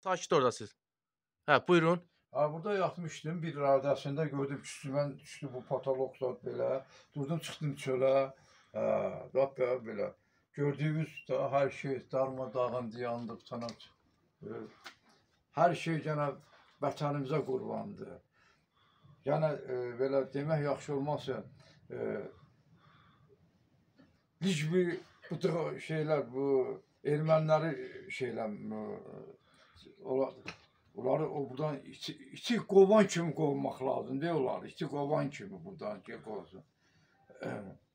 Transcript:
Sakit orada siz. Hə, buyurun. Ha, burada yatmışdım, bir radiyasında gördüm ki, üstümdən düşdü bu patologla belə. Durdum, çıxdım çölə. Bax belə. Gördüyünüz da hər şey darmadağındı, yandıq, cənab. Hər şey gənə vətənimizə qurbandı. Yəni belə demək yaxşı olmazsa, Licbi bu şeylər, bu erməniləri şeylər, onları buradan içi qovan kimi qovmaq lazımdır, onları içi qovan kimi buradan qovsun.